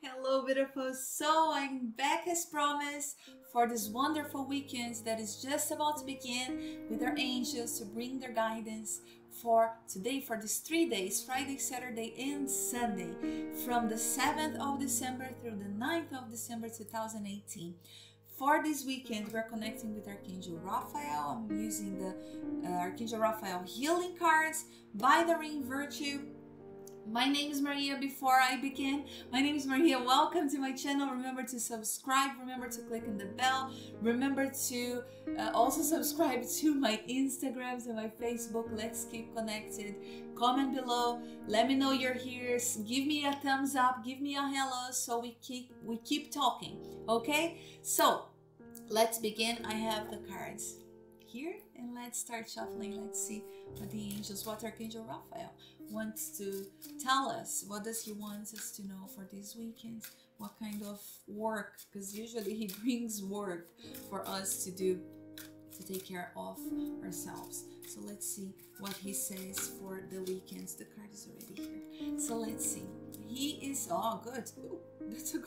Hello, beautiful. So I'm back as promised for this wonderful weekend that is just about to begin with our angels to bring their guidance for today, for these 3 days, Friday, Saturday, and Sunday, from the 7th of December through the 9th of December 2018. For this weekend, we're connecting with Archangel Raphael. I'm using the Archangel Raphael healing cards by the Ring Virtue. My name is Maria. Before I begin, my name is Maria. Welcome to my channel. Remember to subscribe. Remember to click on the bell. Remember to also subscribe to my Instagrams and my Facebook. Let's keep connected. Comment below. Let me know you're here. Give me a thumbs up. Give me a hello so we keep talking. Okay? So let's begin. I have the cards here and let's start shuffling. Let's see what the angels, what Archangel Raphael wants to tell us. What does he want us to know for this weekend? What kind of work, because usually he brings work for us to do to take care of ourselves. So let's see what he says for the weekends. The card is already here, so let's see. He is, oh good. Ooh, that's a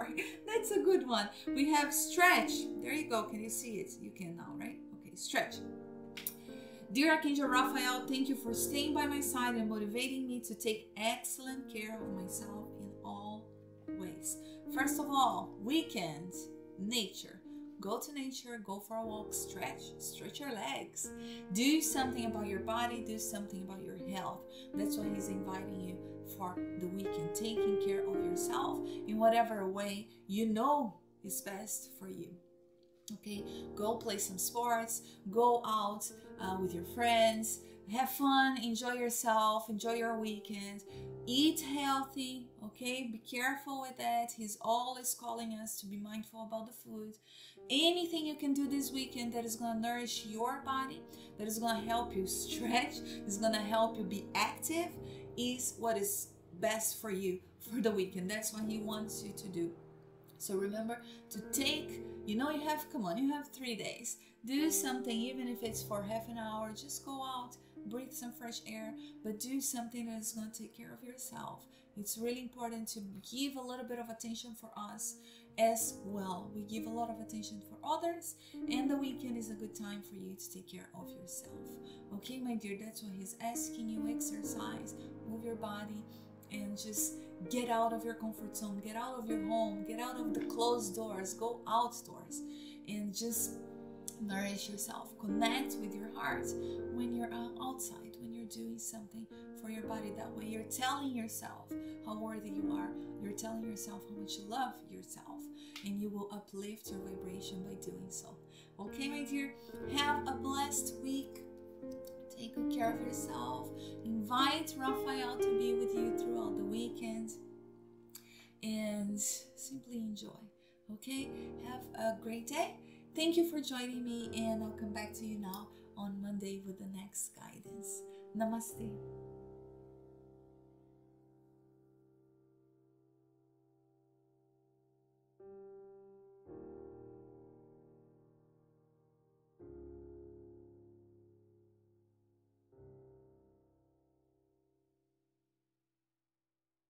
good one. We have stretch. There you go. Can you see it? You can now, right? Okay, stretch. Dear Archangel Raphael, thank you for staying by my side and motivating me to take excellent care of myself in all ways. First of all, weekend, nature. Go to nature, go for a walk, stretch your legs. Do something about your body, do something about your health. That's why he's inviting you for the weekend, taking care of yourself in whatever way you know is best for you. Okay, go play some sports, go out with your friends, have fun, enjoy yourself, enjoy your weekend, eat healthy, okay, be careful with that. He's always calling us to be mindful about the food. Anything you can do this weekend that is going to nourish your body, that is going to help you stretch, is going to help you be active, is what is best for you for the weekend. That's what he wants you to do. So remember to take, you have 3 days. Do something, even if it's for half an hour. Just go out, breathe some fresh air, but do something that is going to take care of yourself. It's really important to give a little bit of attention for us as well. We give a lot of attention for others, and the weekend is a good time for you to take care of yourself. Okay, my dear, that's what he's asking you. Exercise, move your body, and just get out of your comfort zone, get out of your home, get out of the closed doors, go outdoors and just nourish yourself. Connect with your heart when you're outside, when you're doing something for your body. That way you're telling yourself how worthy you are. You're telling yourself how much you love yourself, and you will uplift your vibration by doing so. Okay, my dear, have a blessed week. Take good care of yourself. Invite Raphael to be with you throughout the weekend and simply enjoy. Okay? Have a great day. Thank you for joining me, and I'll come back to you now on Monday with the next guidance. Namaste.